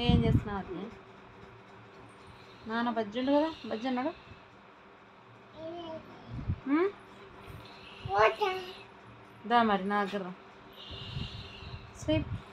ఏం చేస్తున్నావు అది? నాన్న బజ్జి ఉండు కదా, బజ్జి అన్నాడు. దా మరి నా దగ్గర స్లీప్.